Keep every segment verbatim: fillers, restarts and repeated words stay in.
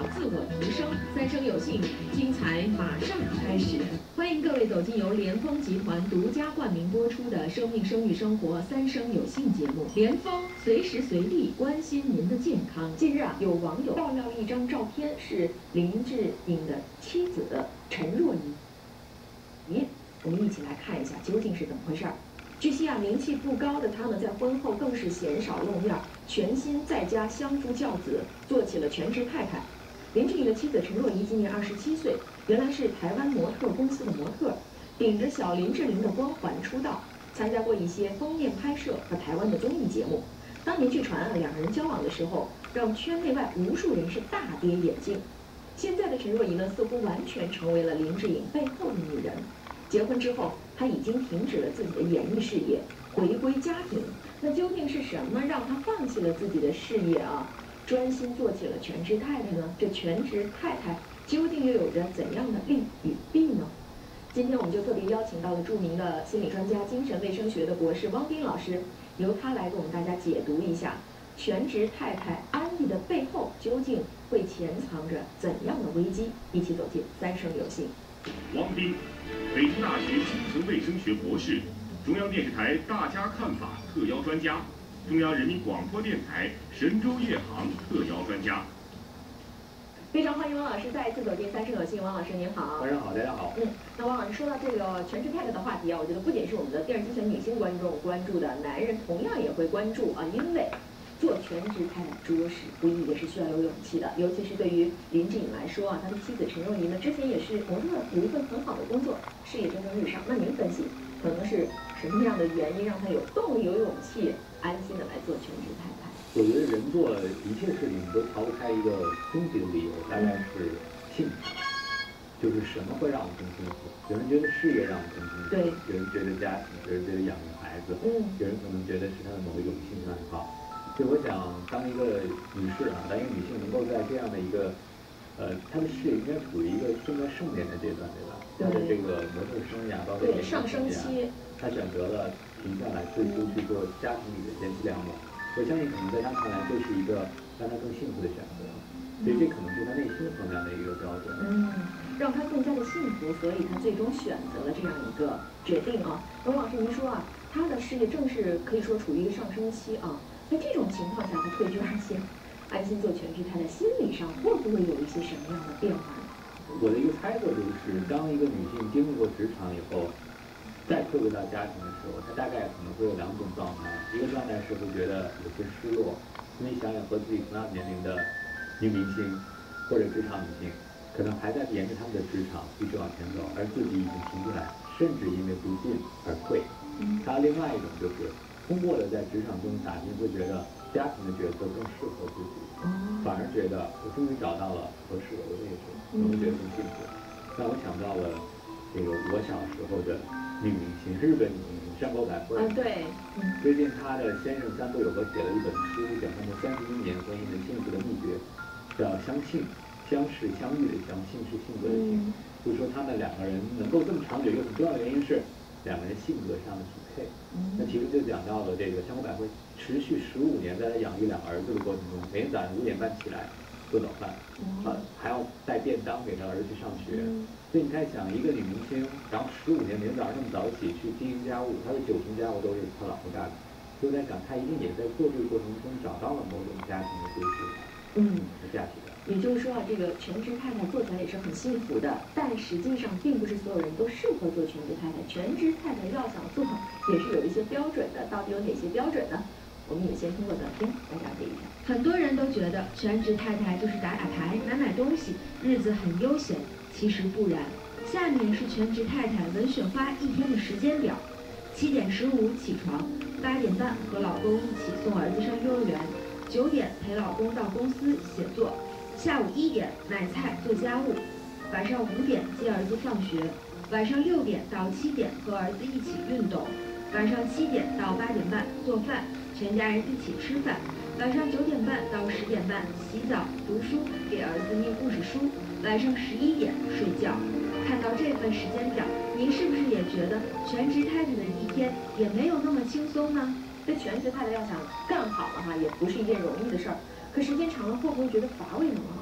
自我提升。三生有幸，精彩马上开始。欢迎各位走进由联丰集团独家冠名播出的《生命、生育、生活三生有幸》节目。联丰随时随地关心您的健康。近日啊，有网友爆料了一张照片，是林志颖的妻子陈若仪。我们一起来看一下究竟是怎么回事儿。据悉啊，名气不高的他呢，在婚后更是鲜少露面，全心在家相夫教子，做起了全职太太。林志颖的妻子陈若仪今年二十七岁，原来是台湾模特公司的模特，顶着小林志玲的光环出道，参加过一些封面拍摄和台湾的综艺节目。当年据传啊，两个人交往的时候，让圈内外无数人是大跌眼镜。现在的陈若仪呢，似乎完全成为了林志颖背后的女人。结婚之后，她已经停止了自己的演艺事业，回归家庭。那究竟是什么让她放弃了自己的事业啊，专心做起了全职太太呢？这全职太太究竟又有着怎样的利与弊呢？今天我们就特别邀请到了著名的心理专家、精神卫生学的博士汪斌老师，由他来给我们大家解读一下全职太太安逸的背后究竟会潜藏着怎样的危机。一起走进三生有幸。 汪斌，北京大学精神卫生学博士，中央电视台《大家看法》特邀专家，中央人民广播电台神州夜航特邀专家。 非常欢迎汪老师再一次走进三生有幸。汪老师您好。 晚上好，大家好。 嗯，那汪老师说到这个全职太太的话题啊，我觉得不仅是我们的电视机前女性观众关注的，男人同样也会关注啊，因为做全职太太着实不易，也是需要有勇气的。尤其是对于林志颖来说啊，他的妻子陈若仪呢，之前也是模特，有一份很好的工作，事业蒸蒸日上。那您分析，可能是什么样的原因让他有动力、有勇气，安心的来做全职太太？ 我觉得人做一切事情都逃不开一个终极的理由，大概是幸福。就是什么会让我们更幸福？有人觉得事业让我们更幸福， 对； 有人觉得家庭，有人觉得养育孩子， 嗯； 有人可能觉得是他的某一种兴趣爱好。所以我想，当一个女士啊，当一个女性能够在这样的一个，呃，她的事业应该处于一个正在盛年的阶段，对吧？她的这个模特生涯，包括对上升期， 她选择了停下来退出去做家庭里的贤妻良母。我相信，可能在她看来，这是一个让她更幸福的选择。所以这可能是她内心衡量的一个标准。 嗯，让她更加的幸福，所以她最终选择了这样一个决定啊。龙老师，您说啊，她的事业正是可以说处于一个上升期啊。在这种情况下，她退居二线，安心做全职太太，心理上会不会有一些什么样的变化呢？ 我的一个猜测就是，当一个女性经历过职场以后，再退回到家庭的时候，她大概可能会有两种状态。一个状态是会觉得有些失落，因为想想和自己同样年龄的女明星或者职场女性，可能还在沿着他们的职场一直往前走，而自己已经停下来，甚至因为不进而退。还有另外一种就是，通过了在职场中打拼，会觉得家庭的角色更适合自己，反而觉得我终于找到了合适我的位置，我会觉得更幸福。让我想到了这个我小时候的女明星，日本女明星山口百惠。 啊，对。 最近她的先生三浦友和写了一本书，讲他们三十一年婚姻的幸福的秘诀，叫相信，相识相遇的相，信是性格的性。就说他们两个人能够这么长久，一个很重要的原因是两个人性格上的匹配。那其实就讲到了这个山口百惠持续十五年，在她养育两个儿子的过程中，每天早上五点半起来做早饭，啊，还要带便当给她儿子去上学。所以你在想，一个女明星，然后十五年每天早上那么早起去经营家务，她的九成家务都是她老婆干的。所以在想，她一定也在做这个过程中找到了某种家庭的归属感，嗯，和价值感。 也就是说啊，这个全职太太做起来也是很幸福的，但实际上并不是所有人都适合做全职太太。全职太太要想做，也是有一些标准的。到底有哪些标准呢？我们也先通过短片来了解一下。很多人都觉得全职太太就是打打牌、买买东西，日子很悠闲。其实不然。下面是全职太太文雪花一天的时间表：七点十五起床，八点半和老公一起送儿子上幼儿园，九点陪老公到公司写作。下午一点买菜做家务，晚上五点接儿子放学，晚上六点到七点和儿子一起运动，晚上七点到八点半做饭，全家人一起吃饭，晚上九点半到十点半洗澡读书，给儿子念故事书，晚上十一点睡觉。看到这份时间表，您是不是也觉得全职太太的一天也没有那么轻松呢？这全职太太要想干好了哈，也不是一件容易的事儿。可时间长了，会不会觉得乏味呢，王老师？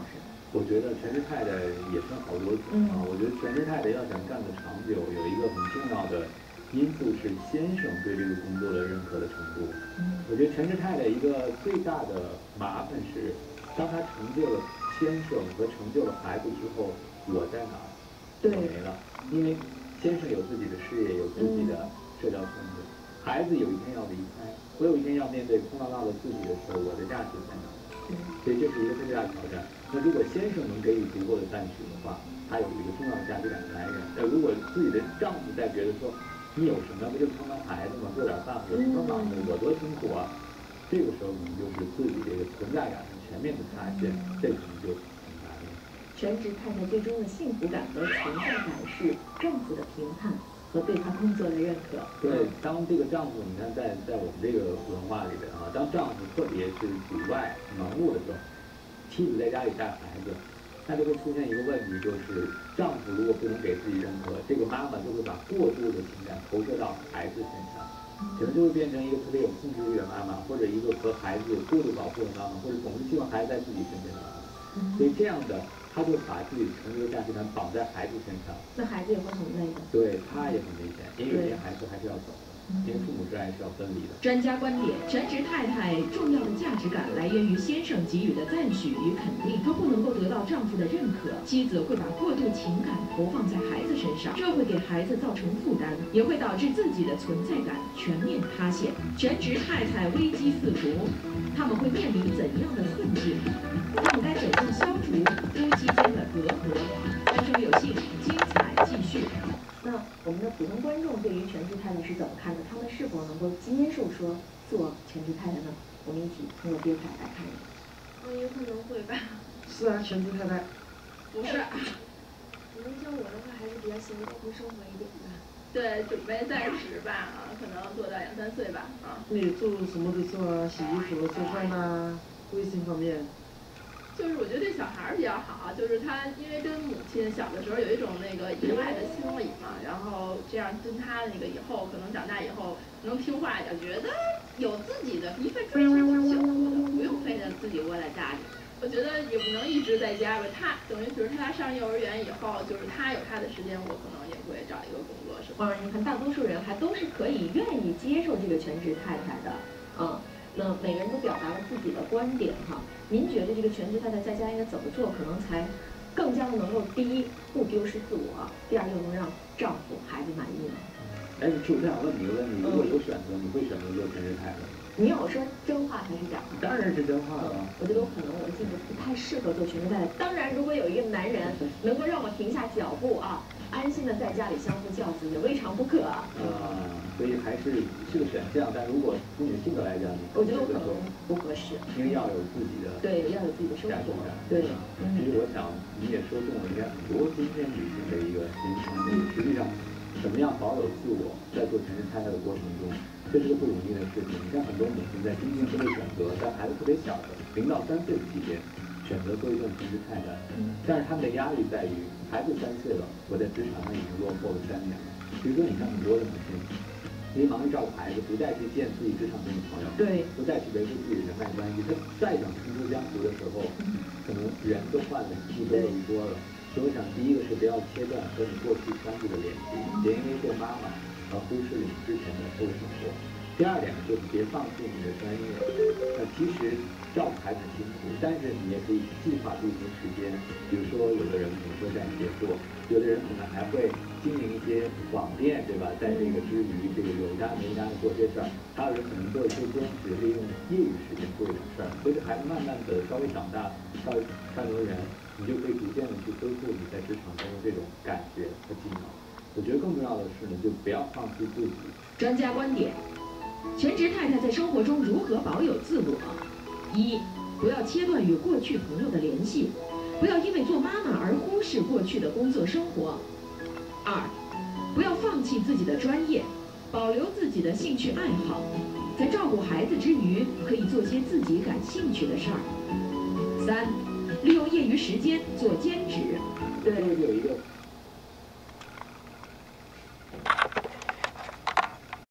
我觉得全职太太也分好多种啊。我觉得全职太太要想干得长久，有一个很重要的因素是先生对这个工作的认可的程度。我觉得全职太太一个最大的麻烦是，当她成就了先生和成就了孩子之后，我在哪儿？我没了。因为先生有自己的事业，有自己的社交圈子，孩子有一天要离开，我有一天要面对空落落的自己的时候，我的价值在哪？所以这是一个最大的挑战。那如果先生能给予足够的赞许的话，他有一个重要的价值感的来源。那如果自己的丈夫在觉得说，你有什么不就疼疼孩子嘛，做点饭，有什么忙的，我多辛苦啊，这个时候可能就是自己这个存在感全面的塌陷，这个可能就很难了。 全职太太最终的幸福感和存在感是丈夫的评判和对她工作的认可。 对，当这个丈夫，你看在在我们这个文化里边啊，当丈夫特别是主外忙碌的时候，妻子在家里带孩子，那就会出现一个问题，就是丈夫如果不能给自己认可，这个妈妈就会把过度的情感投射到孩子身上，可能就会变成一个特别有控制欲的妈妈，或者一个和孩子有过度保护的妈妈，或者总是希望孩子在自己身边的妈妈。所以这样的，他就把自己成为价值感绑在孩子身上， 那孩子也会很累的。 对，他也很危险，因为有些孩子还是要走的。因为父母之爱是要分离的。 专家观点：全职太太重要的价值感来源于先生给予的赞许与肯定，她不能够得到丈夫的认可，妻子会把过度情感投放在孩子身上，这会给孩子造成负担，也会导致自己的存在感全面塌陷。全职太太危机四伏，他们会面临怎样的困境？他们该怎样消除夫妻间的隔阂？三生有幸，精彩继续。那我们的普通观众对于全职太太是怎么看的？他们是否能够接受说做全职太太呢？我们一起通过编排来看一下。 嗯，有可能会吧。 是啊，全职太太。 不是。可能像我的话，还是比较喜欢过生活一点吧。对，准备暂时吧，啊，可能做到两三岁吧，啊。 你做什么都做啊，洗衣服、做饭呐，卫生方面。 就是我觉得对小孩儿比较好，就是他因为跟母亲小的时候有一种那个依赖的心理嘛，然后这样跟他那个以后可能长大以后能听话一点，觉得有自己的一份追求挺幸福的，不用非得自己窝在家里。我觉得也不能一直在家吧，他等于比如他上幼儿园以后，就是他有他的时间，我可能也会找一个工作什么。 哇，你看大多数人还都是可以愿意接受这个全职太太的，嗯。那每个人都表达了自己的观点哈，您觉得这个全职太太在家应该怎么做，可能才更加的能够第一不丢失自我，第二又能让丈夫孩子满意呢？ 哎，其实我想问你一个问题，如果有选择，你会选择做全职太太？ 你要说真话还是假话？ 当然是真话了。 我觉得我可能我的性格不太适合做全职太太。当然，如果有一个男人能够让我停下脚步啊，安心的在家里相夫教子，也未尝不可啊。 啊，所以还是是个选项，但如果从你的性格来讲， 我觉得我可能不合适， 因为要有自己的对，要有自己的生活，对。 其实我想你也说中了应该很多今天女性的一个心声，实际上怎么样保有自我，在做全职太太的过程中。这是个不容易的事情。你看，很多母亲在今天都会选择在孩子特别小的零到三岁的期间，选择做一份全职太太。但是他们的压力在于，孩子三岁了，我在职场上已经落后了三年了。比如说，你看很多的母亲，因为忙着照顾孩子，不再去见自己职场中的朋友，对，不再去维护自己的人脉关系。他再想冲出江湖的时候，可能人都换了，一波又一波了。所以我想，第一个是不要切断和你过去相处的联系，别因为做妈妈。而忽视了你之前的后生活。第二点呢，就是别放弃你的专业。那其实照顾孩子很辛苦，但是你也可以计划出一些时间。比如说，有的人可能会在写作，有的人可能还会经营一些网店，对吧？在这个之余，这个有家没家的做些事儿。还有人可能做一些兼职，利用业余时间做一点事儿。随着孩子慢慢的稍微长大，稍微上幼儿园，你就可以逐渐的去恢复你在职场中的这种感觉和技能。我觉得更重要的是呢，就不要放弃自己。 专家观点：全职太太在生活中如何保有自我？一，不要切断与过去朋友的联系，不要因为做妈妈而忽视过去的工作生活。二，不要放弃自己的专业，保留自己的兴趣爱好，在照顾孩子之余，可以做些自己感兴趣的事儿。三，利用业余时间做兼职。 对，有一个。